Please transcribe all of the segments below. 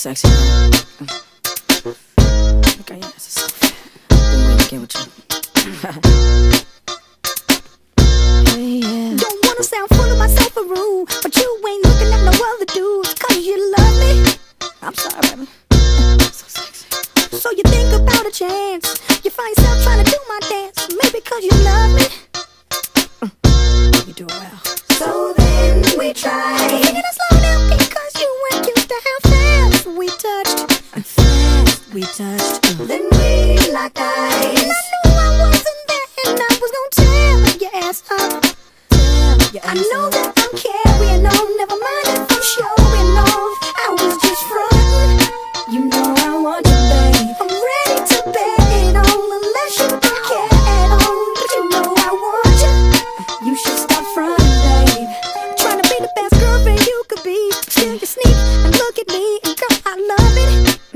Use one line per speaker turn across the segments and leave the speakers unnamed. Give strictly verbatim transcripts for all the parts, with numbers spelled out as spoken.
Sexy. Okay, yeah, this is so fat. Been waiting to get with you. Hey, yeah.
Don't wanna sound full of myself or rude, but you ain't looking at no other dudes. Cause you love me.
I'm sorry, baby. So sexy.
So you think about a chance. You find yourself trying to do my dance. Maybe cause you love me.
You do it well.
So then we tried. Taking it slow down because you weren't used to how fast we touched.
Fast we touched. Uh.
Then we locked eyes. And I knew I wasn't there and I was gonna tear your ass up.
Your
I
ass
know
up.
that I'm carrying on. Never mind if I'm showing off. I was just frontin'. You know I want you, babe. I'm ready to bet it on unless you don't care at all. But you know I want you. You should stop frontin', babe. Trying to be the best girlfriend you could be. Still you sneak and look at me, and girl, I love it.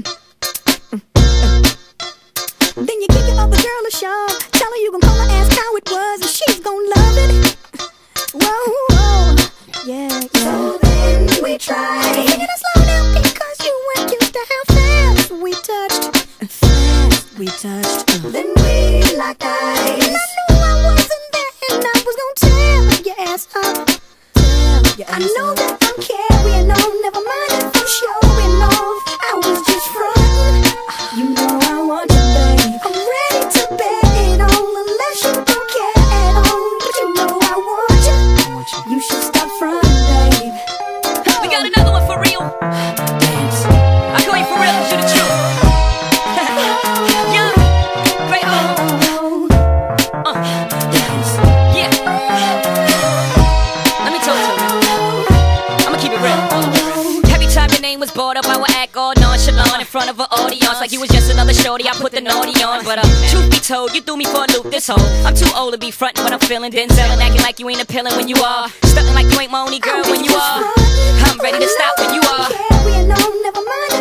Then you give your other girl a show. Tell her you gon' call her, ask how it was, and she's gon' love it. Whoa, whoa, yeah, yeah. So then we tried. Taking it slow down because you weren't used to how fast we touched.
Fast we touched. Uh.
Then we locked eyes. And I knew I wasn't there and I was gon' tear your ass up.
Your
I
ass
know
up.
that I'm carrying on. Never mind if I'm showing off. I was just frontin'. You know I want you, babe. I'm ready to bet it on unless you don't care at all. But you know I want you.
I want you.
You should stop frontin', babe.
We got another one for real.
Dance.
I call you for real, you the truth. Yeah, great home. Uh,
Dance.
yeah. Let me talk to you. I'ma keep it real. Every time your name was brought up, I would act all nonchalant in front of an audience, like you was just another shorty. I put the naughty on, but uh, truth be told, you threw me for a loop this whole. I'm too old to be frontin' when I'm feeling Denzel and acting like you ain't appealing when you are. Stuntin' like you ain't my only girl when you are. I'm ready to stop when you are.
Carrying on, never mind